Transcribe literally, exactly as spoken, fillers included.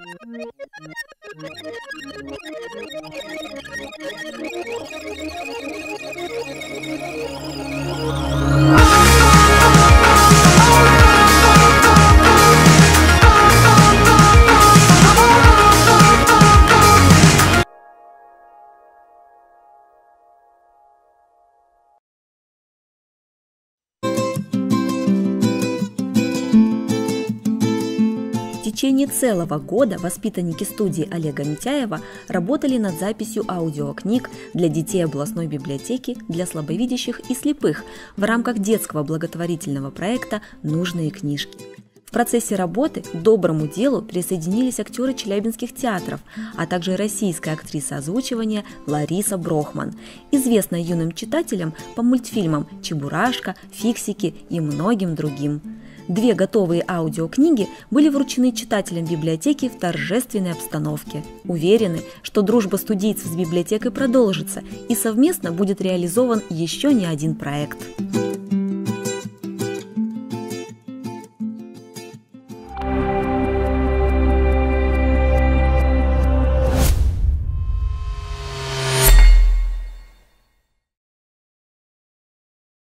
В течение целого года воспитанники студии Олега Митяева работали над записью аудиокниг для детей областной библиотеки для слабовидящих и слепых в рамках детского благотворительного проекта «Нужные книжки». В процессе работы к доброму делу присоединились актеры челябинских театров, а также российская актриса озвучивания Лариса Брохман, известная юным читателям по мультфильмам «Чебурашка», «Фиксики» и многим другим. Две готовые аудиокниги были вручены читателям библиотеки в торжественной обстановке. Уверены, что дружба студийцев с библиотекой продолжится и совместно будет реализован еще не один проект.